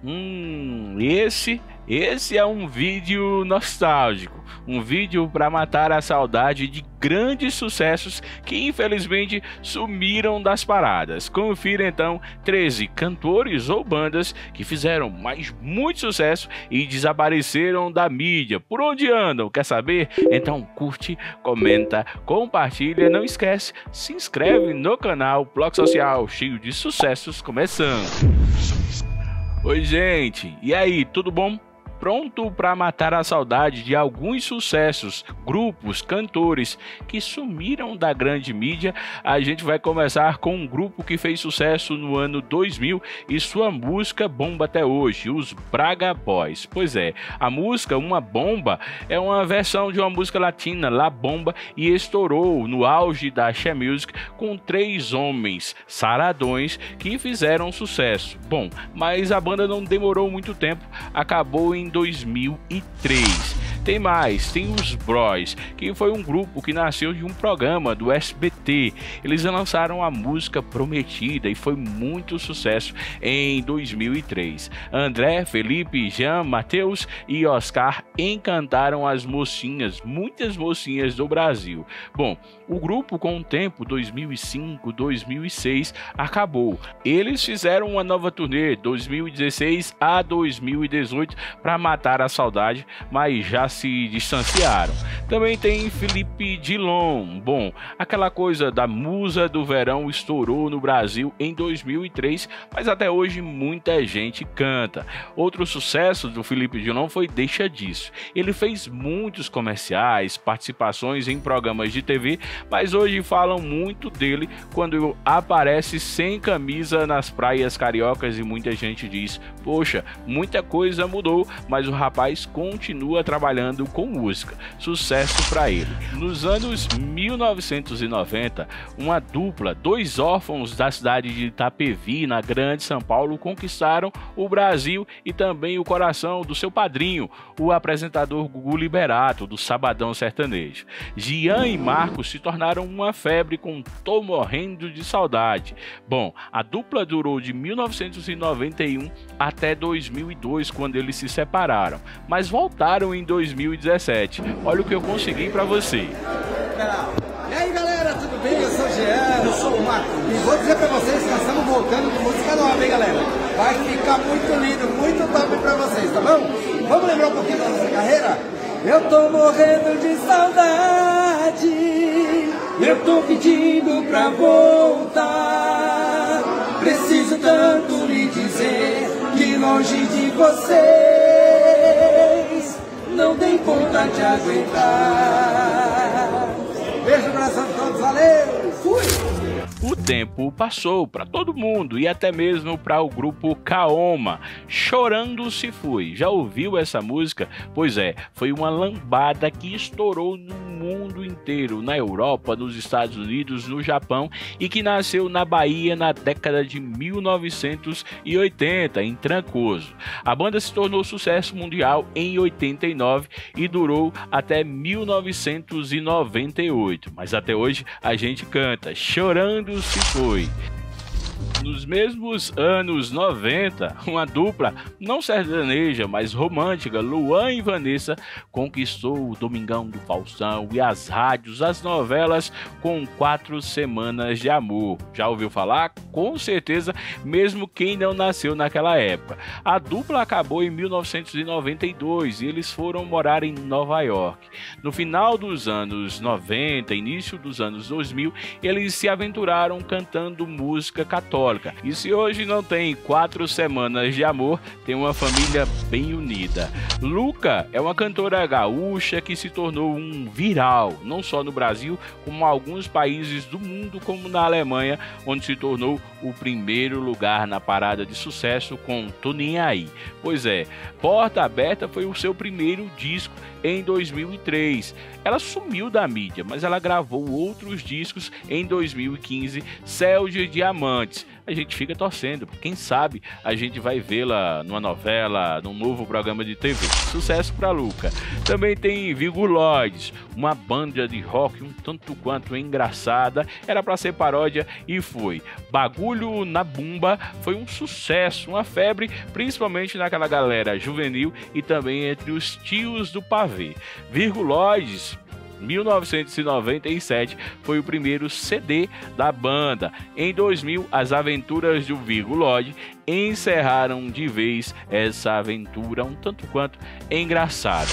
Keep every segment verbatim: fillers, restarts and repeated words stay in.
Hum, esse, esse é um vídeo nostálgico, um vídeo para matar a saudade de grandes sucessos que infelizmente sumiram das paradas. Confira então treze cantores ou bandas que fizeram mais muito sucesso e desapareceram da mídia. Por onde andam? Quer saber? Então curte, comenta, compartilha, não esquece, se inscreve no canal Bloco Social, cheio de sucessos começando. Oi gente, e aí, tudo bom? Pronto para matar a saudade de alguns sucessos, grupos, cantores que sumiram da grande mídia? A gente vai começar com um grupo que fez sucesso no ano dois mil e sua música bomba até hoje, os Braga Boys. Pois é, a música Uma Bomba é uma versão de uma música latina, La Bomba, e estourou no auge da Axé Music com três homens saradões que fizeram sucesso. Bom, mas a banda não demorou muito tempo, acabou em dois mil e três. Tem mais, tem os Bros, que foi um grupo que nasceu de um programa do S B T. Eles lançaram a música Prometida e foi muito sucesso em dois mil e três. André, Felipe, Jean, Matheus e Oscar encantaram as mocinhas, muitas mocinhas do Brasil. Bom, o grupo com o tempo, dois mil e cinco, dois mil e seis, acabou. Eles fizeram uma nova turnê, dois mil e dezesseis a dois mil e dezoito, para matar a saudade, mas já se distanciaram. Também tem Felipe Dilon. Bom, aquela coisa da musa do verão estourou no Brasil em dois mil e três, mas até hoje muita gente canta. Outro sucesso do Felipe Dilon foi Deixa Disso. Ele fez muitos comerciais, participações em programas de T V, mas hoje falam muito dele quando aparece sem camisa nas praias cariocas e muita gente diz: poxa, muita coisa mudou, mas o rapaz continua trabalhando com música. Sucesso para ele. Nos anos mil novecentos e noventa, uma dupla, dois órfãos da cidade de Itapevi, na Grande São Paulo, conquistaram o Brasil e também o coração do seu padrinho, o apresentador Gugu Liberato, do Sabadão Sertanejo. Gian e Marcos se tornaram uma febre com Tô Morrendo de Saudade. Bom, a dupla durou de mil novecentos e noventa e um até dois mil e dois, quando eles se separaram, mas voltaram em dois mil e dezessete. Olha o que eu consegui para você. E aí galera, tudo bem? Eu sou o Jean, eu sou o Marco. E vou dizer pra vocês que nós estamos voltando com música nova, hein galera? Vai ficar muito lindo, muito top pra vocês, tá bom? Vamos lembrar um pouquinho da nossa carreira? Eu tô morrendo de saudade, eu tô pedindo pra voltar. Preciso tanto lhe dizer que longe de vocês não tem conta de aguentar. Beijo, abraço a todos, valeu! Fui! O tempo passou para todo mundo e até mesmo para o grupo Kaoma. Chorando Se Foi. Já ouviu essa música? Pois é, foi uma lambada que estourou no mundo inteiro, na Europa, nos Estados Unidos, no Japão, e que nasceu na Bahia na década de mil novecentos e oitenta, em Trancoso. A banda se tornou sucesso mundial em oitenta e nove e durou até mil novecentos e noventa e oito, mas até hoje a gente canta Chorando Se Foi. Nos mesmos anos noventa, uma dupla não sertaneja, mas romântica, Luan e Vanessa, conquistou o Domingão do Faustão e as rádios, as novelas com Quatro Semanas de Amor. Já ouviu falar? Com certeza, mesmo quem não nasceu naquela época. A dupla acabou em mil novecentos e noventa e dois e eles foram morar em Nova York. No final dos anos noventa, início dos anos dois mil, eles se aventuraram cantando música católica. E se hoje não tem Quatro Semanas de Amor, tem uma família bem unida. Luca é uma cantora gaúcha que se tornou um viral, não só no Brasil, como em alguns países do mundo, como na Alemanha, onde se tornou o primeiro lugar na parada de sucesso com Tô Nem Aí. Pois é, Porta Aberta foi o seu primeiro disco em dois mil e três. Ela sumiu da mídia, mas ela gravou outros discos em dois mil e quinze, Céu de Diamantes. a gente fica torcendo. Quem sabe a gente vai vê-la numa novela, num novo programa de T V. Sucesso pra Luca. Também tem Virguloides, uma banda de rock um tanto quanto engraçada, era pra ser paródia e foi. Bagulho na Bumba foi um sucesso, uma febre, principalmente naquela galera juvenil e também entre os tios do pavê. Virguloides, mil novecentos e noventa e sete, foi o primeiro C D da banda. Em dois mil, as aventuras do Virguloide encerraram de vez essa aventura um tanto quanto engraçada.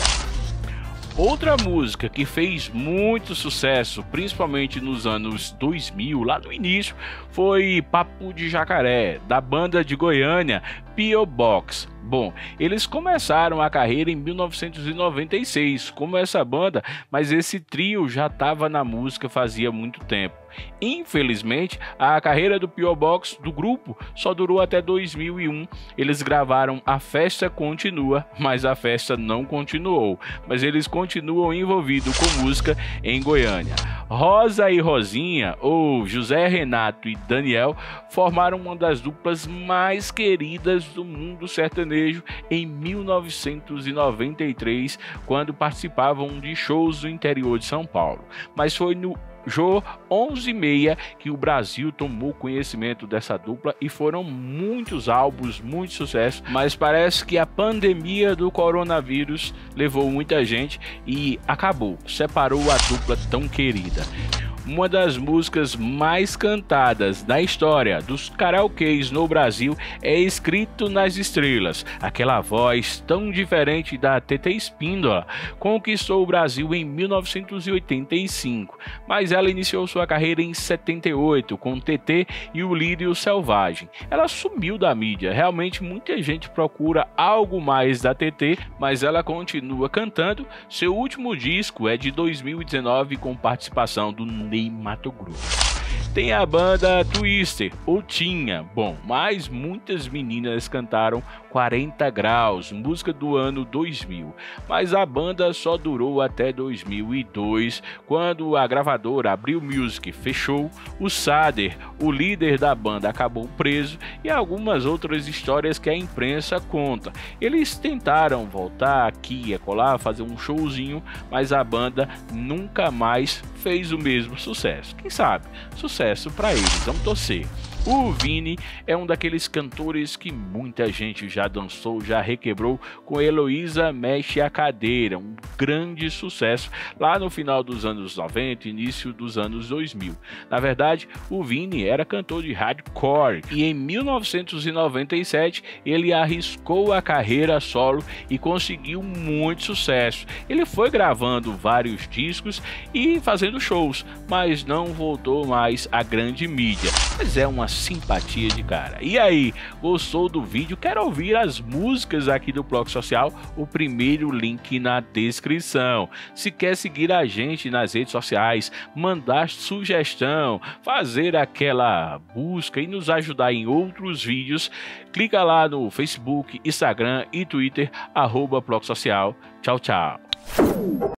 Outra música que fez muito sucesso, principalmente nos anos dois mil, lá no início, foi Papo de Jacaré, da banda de Goiânia, P O Box. Bom, eles começaram a carreira em mil novecentos e noventa e seis como essa banda, mas esse trio já estava na música fazia muito tempo. Infelizmente, a carreira do P O Box do grupo só durou até dois mil e um. Eles gravaram A Festa Continua, mas a festa não continuou. Mas eles continuam envolvidos com música em Goiânia. Rosa e Rosinha, ou José Renato e Daniel, formaram uma das duplas mais queridas do mundo sertanejo em mil novecentos e noventa e três, quando participavam de shows no interior de São Paulo. Mas foi no Jô onze e meia que o Brasil tomou conhecimento dessa dupla e foram muitos álbuns, muito sucesso, mas parece que a pandemia do coronavírus levou muita gente e acabou, separou a dupla tão querida. Uma das músicas mais cantadas da história dos karaokês no Brasil é Escrito nas Estrelas. Aquela voz tão diferente da T T Espíndola conquistou o Brasil em mil novecentos e oitenta e cinco, mas ela iniciou sua carreira em setenta e oito com T T e o Lírio Selvagem. Ela sumiu da mídia, realmente muita gente procura algo mais da T T, mas ela continua cantando. Seu último disco é de dois mil e dezenove com participação do Ney Matogrosso. Tem a banda Twister, ou tinha, bom, mas muitas meninas cantaram quarenta graus, música do ano dois mil, mas a banda só durou até dois mil e dois, quando a gravadora Abril Music fechou, o Sader, o líder da banda, acabou preso e algumas outras histórias que a imprensa conta. Eles tentaram voltar aqui e acolá, fazer um showzinho, mas a banda nunca mais fez o mesmo sucesso. Quem sabe? Sucesso para eles, vamos torcer. O Vini é um daqueles cantores que muita gente já dançou, já requebrou com Heloísa Mexe a Cadeira, um grande sucesso lá no final dos anos noventa, início dos anos dois mil. Na verdade, o Vini era cantor de hardcore e em mil novecentos e noventa e sete ele arriscou a carreira solo e conseguiu muito sucesso. Ele foi gravando vários discos e fazendo shows, mas não voltou mais à grande mídia. Mas é uma simpatia de cara. E aí, gostou do vídeo? Quer ouvir as músicas aqui do Bloco Social? O primeiro link na descrição. Se quer seguir a gente nas redes sociais, mandar sugestão, fazer aquela busca e nos ajudar em outros vídeos, clica lá no Facebook, Instagram e Twitter, arroba Bloco Social. Tchau, tchau.